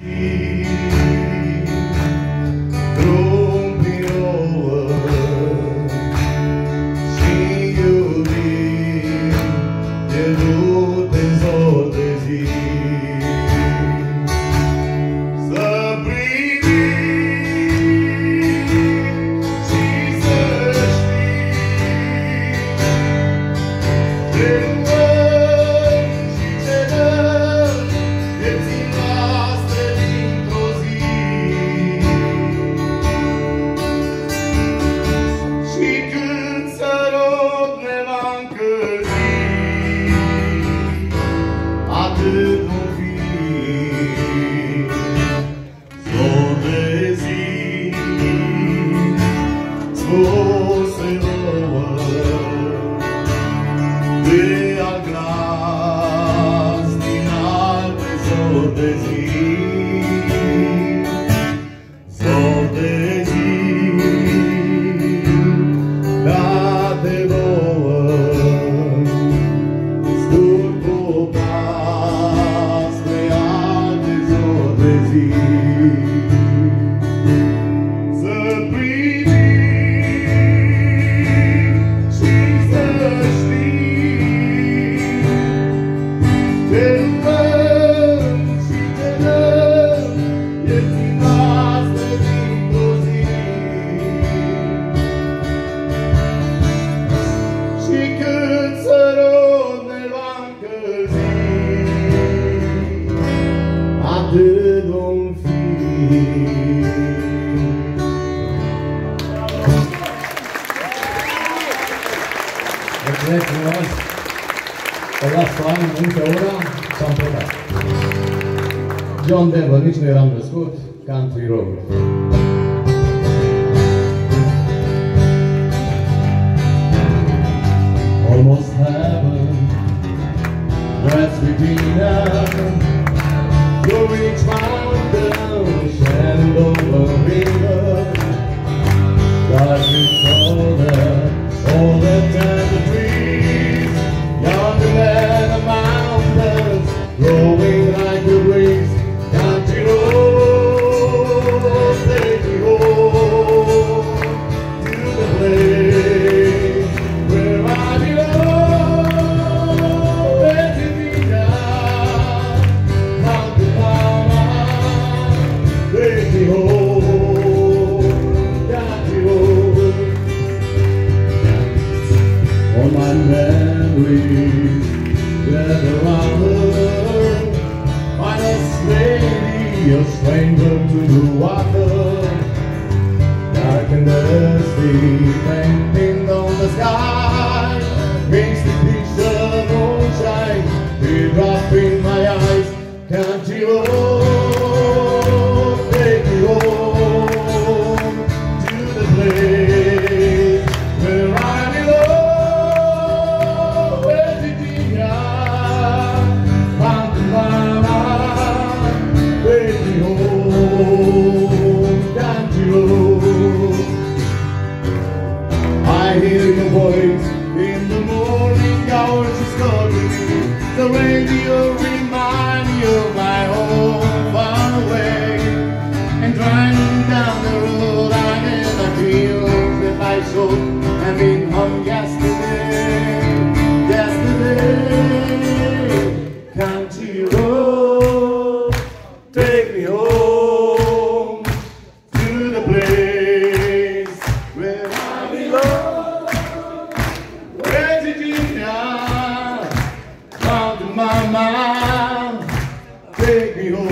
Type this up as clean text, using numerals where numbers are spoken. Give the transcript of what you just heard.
John Denver, nici nu eram născut, Country Road. Almost heaven, West Virginia, through each mountain, Shenandoah River, dark and colder, all the tender trees, younger than the mountains, growing like the breeze. Country road, take me home to the place where I belong. West Virginia, Mountain Mama, take me home, country road. All my memories gather around her, honest lady, a stranger to the water, dark and dusty, painting on the sky, makes the picture of moonshine, teardrop in my eyes. Country road, take me home to the place where I belong. West Virginia, Mountain Mama, take me home, country road. I hear your voice in the morning hours, she's calling me. The radio reminds me of my home far away. And driving down the road, I never feel that I should have been home yesterday. Country road, take me home to the place where I belong. West Virginia, Mountain Mama, take me home.